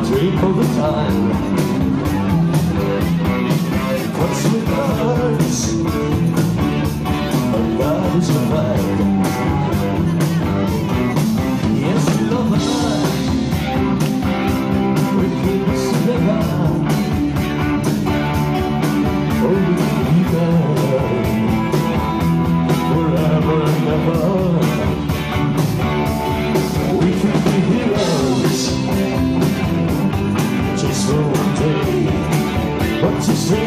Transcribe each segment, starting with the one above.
dream all the time. What's with us? Our love is alive. Yes, we love us. We keep us together. Oh, we together forever and ever. We can be heroes just for one day. What you say?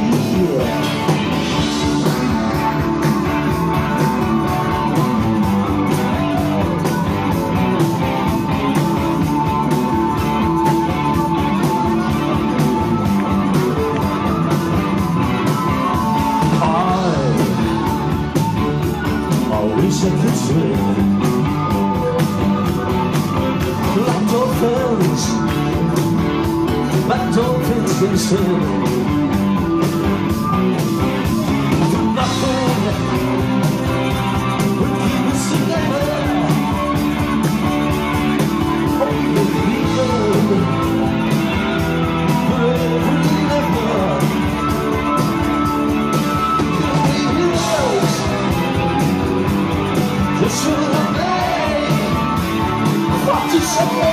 I wish I could swim like dolphins, but dolphins can swim. Nothing would keep us together. Only people, forever and ever. Just for one day, what to say?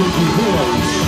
Ricky Hills.